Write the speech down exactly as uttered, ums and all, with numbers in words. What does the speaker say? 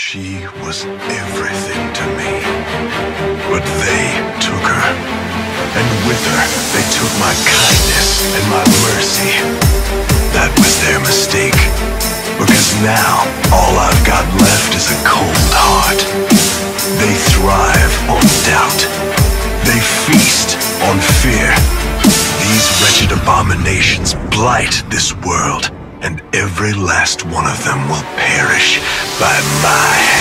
She was everything to me. But they took her. And with her, they took my kindness and my mercy. That was their mistake. Because now, all I've got left is a cold heart. They thrive on doubt. They feast on fear. These wretched abominations blight this world, and every last one of them will perish by my hand.